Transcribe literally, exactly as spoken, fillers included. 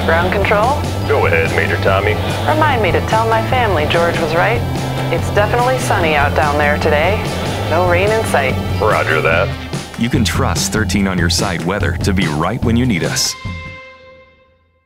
Ground control? Go ahead, Major Tommy. Remind me to tell my family George was right. It's definitely sunny out down there today. No rain in sight. Roger that. You can trust thirteen on your side weather to be right when you need us.